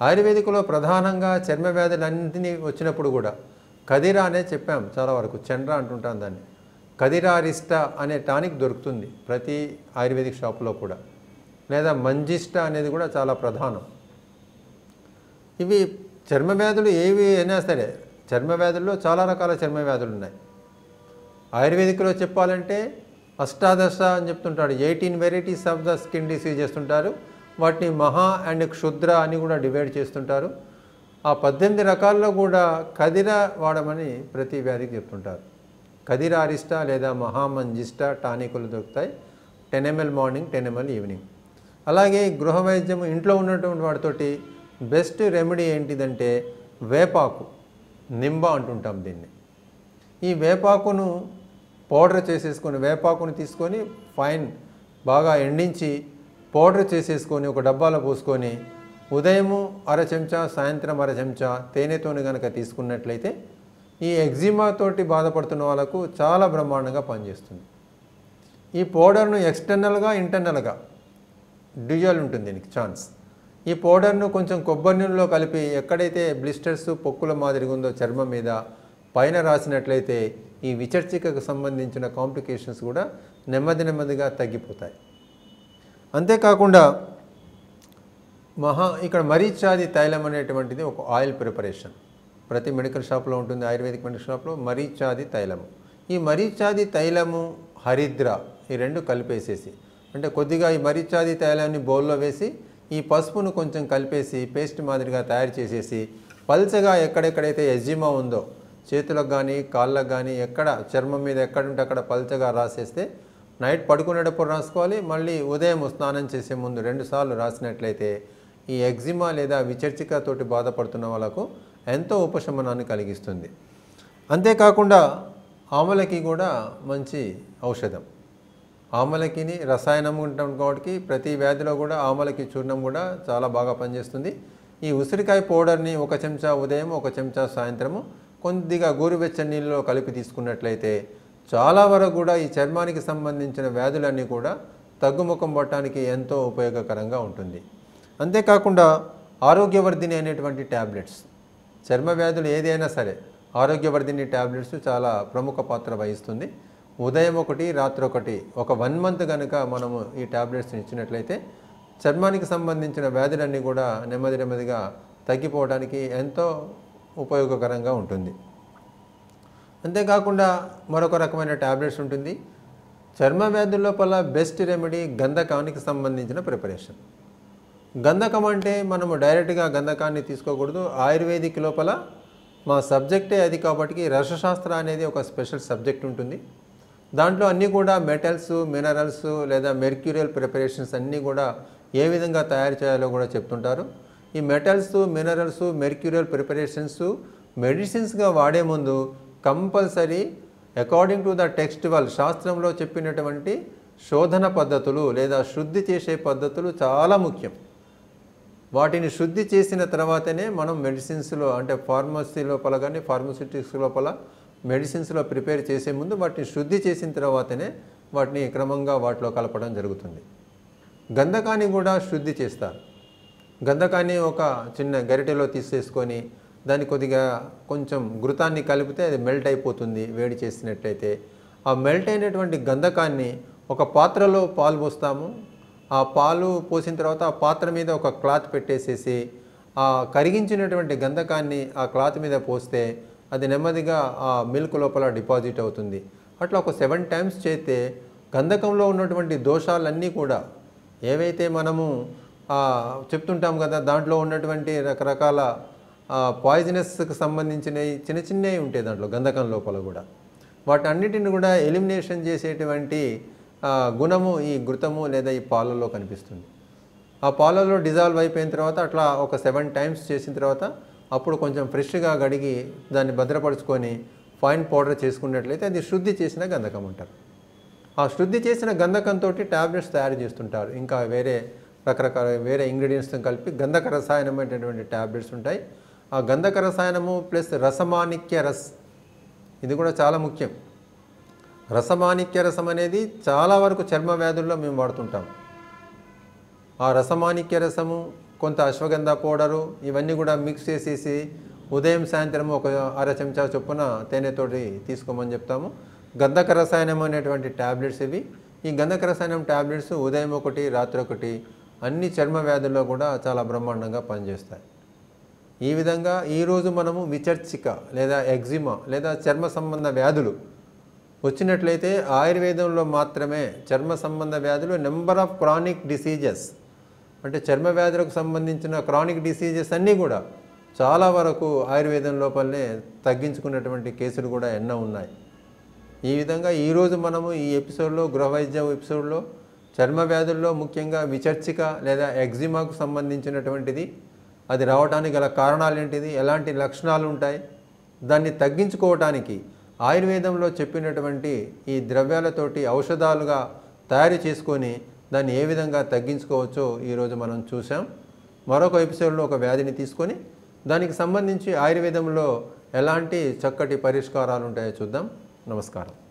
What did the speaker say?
ఆయుర్వేదికలో ప్రధానంగా చర్మ వ్యాధులన్నింటినీ వచ్చినప్పుడు కూడా కదిరా అనే చెప్పాం చాలా వరకు, చండ్ర అంటుంటాం దాన్ని. కదిరా అరిస్టా అనే టానిక్ దొరుకుతుంది ప్రతి ఆయుర్వేదిక్ షాపులో కూడా, లేదా మంజిష్ట అనేది కూడా చాలా ప్రధానం. ఇవి చర్మ వ్యాధులు ఏవి అయినా సరే, చర్మ వ్యాధుల్లో చాలా రకాల చర్మ వ్యాధులు ఉన్నాయి. ఆయుర్వేదిక్లో చెప్పాలంటే అష్టాదశ అని చెప్తుంటాడు, 18 varieties of the skin disease చేస్తుంటారు. వాటిని మహా అండ్ క్షుద్ర అని కూడా డివైడ్ చేస్తుంటారు. ఆ 18 రకాల్లో కూడా కదిరా వాడమని ప్రతి వ్యాధికి చెప్తుంటారు. కదిరా అరిస్టా లేదా మహామంజిష్ట టానికులు దొరుకుతాయి, 10 ml మార్నింగ్, 10 ml ఈవినింగ్. అలాగే గృహ వైద్యం ఇంట్లో ఉన్నటువంటి వాటితోటి బెస్ట్ రెమెడీ ఏంటిదంటే వేపాకు, నింబ అంటుంటాం దీన్ని. ఈ వేపాకును పౌడర్ చేసేసుకొని, వేపాకును తీసుకొని ఫైన్ బాగా ఎండించి పౌడర్ చేసేసుకొని ఒక డబ్బాలో పోసుకొని ఉదయము అర చెంచా, సాయంత్రం అర చెంచా తేనెతోని కనుక తీసుకున్నట్లయితే ఈ ఎగ్జిమా తోటి బాధపడుతున్న వాళ్ళకు చాలా బ్రహ్మాండంగా పనిచేస్తుంది. ఈ పౌడర్ను ఎక్స్టర్నల్గా, ఇంటర్నల్గా డ్యూయల్ ఉంటుంది దీనికి ఛాన్స్. ఈ పౌడర్ను కొంచెం కొబ్బరి నూనెలో కలిపి ఎక్కడైతే బ్లిస్టర్స్, పొక్కుల మాదిరిగా ఉందో చర్మం మీద పైన రాసినట్లయితే ఈ విచర్చికకు సంబంధించిన కాంప్లికేషన్స్ కూడా నెమ్మదిగా తగ్గిపోతాయి. అంతేకాకుండా ఇక్కడ మరీచాది తైలం అనేటువంటిది ఒక ఆయిల్ ప్రిపరేషన్ ప్రతి మెడికల్ షాప్లో ఉంటుంది, ఆయుర్వేదిక్ మెడికల్ షాప్లో మరీచాది తైలము. ఈ మరీచాది తైలము, హరిద్ర ఈ రెండు కలిపేసేసి, అంటే కొద్దిగా ఈ మరీచాది తైలాన్ని బౌల్లో వేసి ఈ పసుపును కొంచెం కలిపేసి పేస్ట్ మాదిరిగా తయారు చేసేసి పల్చగా ఎక్కడెక్కడైతే ఎజిమా ఉందో చేతులకు కానీ కాళ్ళకు కానీ ఎక్కడ చర్మం మీద ఎక్కడుంటే అక్కడ పల్చగా రాసేస్తే నైట్ పడుకునేటప్పుడు రాసుకోవాలి. మళ్ళీ ఉదయం స్నానం చేసే ముందు 2 సార్లు రాసినట్లయితే ఈ ఎగ్జిమా లేదా విచర్చికతోటి బాధపడుతున్న వాళ్ళకు ఎంతో ఉపశమనాన్ని కలిగిస్తుంది. అంతేకాకుండా ఆమలకి కూడా మంచి ఔషధం. ఆమలకిని రసాయనం ఉంటాం కాబట్టి ప్రతి వ్యాధిలో కూడా ఆమలకి చూర్ణం కూడా చాలా బాగా పనిచేస్తుంది. ఈ ఉసిరికాయ పౌడర్ని 1 చెంచా ఉదయం, 1 చెంచా సాయంత్రము కొద్దిగా గోరువెచ్చని నీళ్ళలో కలిపి తీసుకున్నట్లయితే చాలా వరకు కూడా ఈ చర్మానికి సంబంధించిన వ్యాధులన్నీ కూడా తగ్గుముఖం పట్టడానికి ఎంతో ఉపయోగకరంగా ఉంటుంది. అంతేకాకుండా ఆరోగ్యవర్ధిని అనేటువంటి ట్యాబ్లెట్స్, చర్మ వ్యాధులు ఏదైనా సరే ఆరోగ్యవర్ధిని ట్యాబ్లెట్స్ చాలా ప్రముఖ పాత్ర వహిస్తుంది. ఉదయం 1, రాత్రి 1, ఒక 1 మంత్ కనుక మనము ఈ ట్యాబ్లెట్స్ని ఇచ్చినట్లయితే చర్మానికి సంబంధించిన వ్యాధులన్నీ కూడా నెమ్మదిగా తగ్గిపోవడానికి ఎంతో ఉపయోగకరంగా ఉంటుంది. అంతేకాకుండా మరొక రకమైన ట్యాబ్లెట్స్ ఉంటుంది. చర్మ వ్యాధుల లోపల బెస్ట్ రెమెడీ గంధకానికి సంబంధించిన ప్రిపరేషన్. గంధకం అంటే మనము డైరెక్ట్గా గంధకాన్ని తీసుకోకూడదు. ఆయుర్వేదిక్ లోపల మా సబ్జెక్టే అది కాబట్టి రసశాస్త్ర అనేది ఒక స్పెషల్ సబ్జెక్ట్ ఉంటుంది. దాంట్లో అన్నీ కూడా మెటల్స్, మినరల్స్ లేదా మెర్క్యూరియల్ ప్రిపరేషన్స్ అన్నీ కూడా ఏ విధంగా తయారు చేయాలో కూడా చెప్తుంటారు. ఈ మెటల్స్, మినరల్స్, మెర్క్యూరియల్ ప్రిపరేషన్స్ మెడిసిన్స్గా వాడే ముందు compulsory according to the textual శాస్త్రంలో చెప్పినటువంటి శోధన పద్ధతులు లేదా శుద్ధి చేసే పద్ధతులు చాలా ముఖ్యం. వాటిని శుద్ధి చేసిన తర్వాతనే మనం మెడిసిన్స్లో అంటే ఫార్మసీ లోపల కానీ ఫార్మస్యూటిక్స్ లోపల మెడిసిన్స్లో ప్రిపేర్ చేసే ముందు వాటిని శుద్ధి చేసిన తర్వాతనే వాటిని క్రమంగా వాటిలో కలపడం జరుగుతుంది. గంధకాన్ని కూడా శుద్ధి చేస్తారు. గంధకాన్ని ఒక చిన్న గరిటెలో తీసేసుకొని దాన్ని కొద్దిగా కొంచెం ఘృతాన్ని కలిపితే అది మెల్ట్ అయిపోతుంది వేడి చేసినట్లయితే. ఆ మెల్ట్ అయినటువంటి గంధకాన్ని ఒక పాత్రలో పాలు పోస్తాము. ఆ పాలు పోసిన తర్వాత ఆ పాత్ర మీద ఒక క్లాత్ పెట్టేసేసి ఆ కరిగించినటువంటి గంధకాన్ని ఆ క్లాత్ మీద పోస్తే అది నెమ్మదిగా ఆ మిల్క్ లోపల డిపాజిట్ అవుతుంది. అట్లా ఒక 7 టైమ్స్ చేస్తే గంధకంలో ఉన్నటువంటి దోషాలన్నీ కూడా ఏవైతే మనము చెప్తుంటాం కదా, దాంట్లో ఉన్నటువంటి రకరకాల పాయిజనస్కి సంబంధించినవి చిన్నవి ఉంటాయి దాంట్లో గంధకం లోపల కూడా. వాటన్నిటిని కూడా ఎలిమినేషన్ చేసేటువంటి గుణము ఈ ఘృతము లేదా ఈ పాలలో కనిపిస్తుంది. ఆ పాలలో డిజాల్వ్ అయిపోయిన తర్వాత అట్లా ఒక 7 టైమ్స్ చేసిన తర్వాత అప్పుడు కొంచెం ఫ్రెష్గా కడిగి దాన్ని భద్రపరుచుకొని ఫైన్ పౌడర్ చేసుకున్నట్లయితే అది శుద్ధి చేసిన గంధకం అంటారు. ఆ శుద్ధి చేసిన గంధకంతో ట్యాబ్లెట్స్ తయారు చేస్తుంటారు. ఇంకా రకరకాల వేరే ఇంగ్రీడియంట్స్తో కలిపి గంధక రసాయనం అనేటువంటి ట్యాబ్లెట్స్ ఉంటాయి. ఆ గంధక రసాయనము ప్లస్ రసమాణిక్య రస్, ఇది కూడా చాలా ముఖ్యం. రసమాణిక్య రసం అనేది చాలా వరకు చర్మ వ్యాధుల్లో మేము వాడుతుంటాం. ఆ రసమాణిక్య రసము కొంత అశ్వగంధ పౌడరు ఇవన్నీ కూడా మిక్స్ చేసేసి ఉదయం సాయంత్రం ఒక అర చెంచా చొప్పున తేనెతోటి తీసుకోమని చెప్తాము. గంధక రసాయనం అనేటువంటి ట్యాబ్లెట్స్ ఇవి. ఈ గంధక రసాయనం ట్యాబ్లెట్స్ ఉదయం ఒకటి రాత్రి ఒకటి అన్ని చర్మ వ్యాధుల్లో కూడా చాలా బ్రహ్మాండంగా పనిచేస్తాయి. ఈ విధంగా ఈరోజు మనము విచర్చిక లేదా ఎగ్జిమా లేదా చర్మ సంబంధ వ్యాధులు వచ్చినట్లయితే ఆయుర్వేదంలో మాత్రమే చర్మ సంబంధ వ్యాధులు నెంబర్ ఆఫ్ క్రానిక్ డిసీజెస్ అంటే చర్మ వ్యాధులకు సంబంధించిన క్రానిక్ డిసీజెస్ అన్నీ కూడా చాలా వరకు ఆయుర్వేదం లోపలనే తగ్గించుకున్నటువంటి కేసులు కూడా ఎన్నో ఉన్నాయి. ఈ విధంగా ఈరోజు మనము ఈ ఎపిసోడ్లో గృహ వైద్య ఎపిసోడ్లో చర్మ వ్యాధుల్లో ముఖ్యంగా విచర్చిక లేదా ఎగ్జిమాకు సంబంధించినటువంటిది, అది రావడానికి గల కారణాలు ఏంటిది, ఎలాంటి లక్షణాలు ఉంటాయి, దాన్ని తగ్గించుకోవటానికి ఆయుర్వేదంలో చెప్పినటువంటి ఈ ద్రవ్యాలతోటి ఔషధాలుగా తయారు చేసుకొని దాన్ని ఏ విధంగా తగ్గించుకోవచ్చో ఈరోజు మనం చూసాం. మరొక ఎపిసోడ్లో ఒక వ్యాధిని తీసుకొని దానికి సంబంధించి ఆయుర్వేదంలో ఎలాంటి చక్కటి పరిష్కారాలు ఉంటాయో చూద్దాం. నమస్కారం.